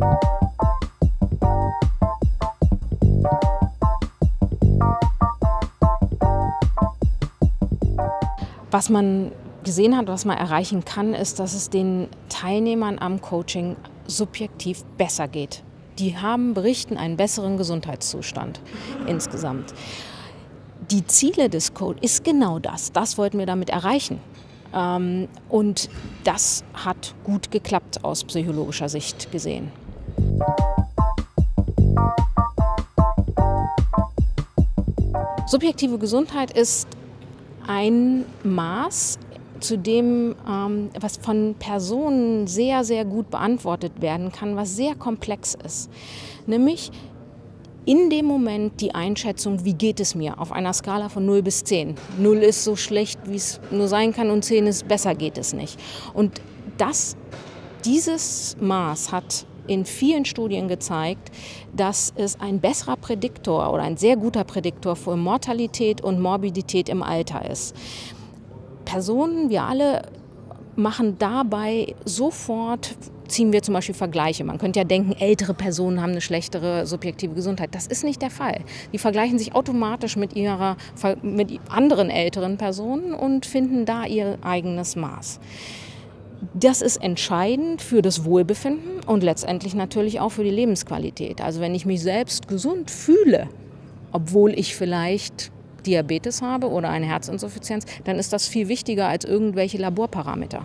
Was man gesehen hat, was man erreichen kann, ist, dass es den Teilnehmern am Coaching subjektiv besser geht. Die berichten einen besseren Gesundheitszustand insgesamt. Die Ziele des Coachings ist genau das. Das wollten wir damit erreichen. Und das hat gut geklappt aus psychologischer Sicht gesehen. Subjektive Gesundheit ist ein Maß, zu dem, was von Personen sehr, sehr gut beantwortet werden kann, was sehr komplex ist. Nämlich in dem Moment die Einschätzung, wie geht es mir, auf einer Skala von 0 bis 10. 0 ist so schlecht, wie es nur sein kann, und 10 ist besser geht es nicht. Und dieses Maß hat in vielen Studien gezeigt, dass es ein besserer Prädiktor oder ein sehr guter Prädiktor für Mortalität und Morbidität im Alter ist. Personen, wir alle, machen dabei sofort, ziehen wir zum Beispiel Vergleiche. Man könnte ja denken, ältere Personen haben eine schlechtere subjektive Gesundheit. Das ist nicht der Fall. Die vergleichen sich automatisch mit anderen älteren Personen und finden da ihr eigenes Maß. Das ist entscheidend für das Wohlbefinden und letztendlich natürlich auch für die Lebensqualität. Also wenn ich mich selbst gesund fühle, obwohl ich vielleicht Diabetes habe oder eine Herzinsuffizienz, dann ist das viel wichtiger als irgendwelche Laborparameter.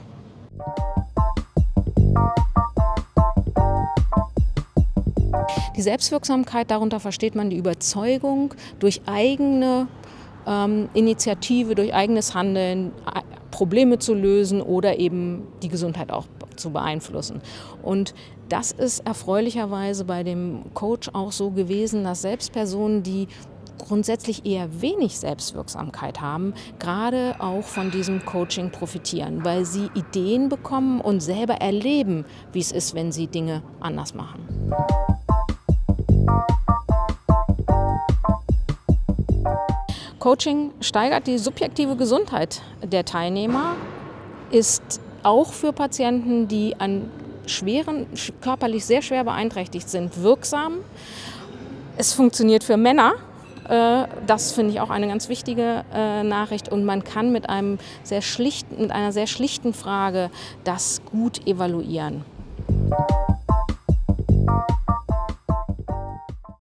Die Selbstwirksamkeit, darunter versteht man die Überzeugung, durch eigene Initiative, durch eigenes Handeln Probleme zu lösen oder eben die Gesundheit auch zu beeinflussen. Und das ist erfreulicherweise bei dem Coach auch so gewesen, dass selbst Personen, die grundsätzlich eher wenig Selbstwirksamkeit haben, gerade auch von diesem Coaching profitieren, weil sie Ideen bekommen und selber erleben, wie es ist, wenn sie Dinge anders machen. Coaching steigert die subjektive Gesundheit der Teilnehmer, ist auch für Patienten, die körperlich sehr schwer beeinträchtigt sind, wirksam. Es funktioniert für Männer. Das finde ich auch eine ganz wichtige Nachricht, und man kann mit einer sehr schlichten Frage das gut evaluieren.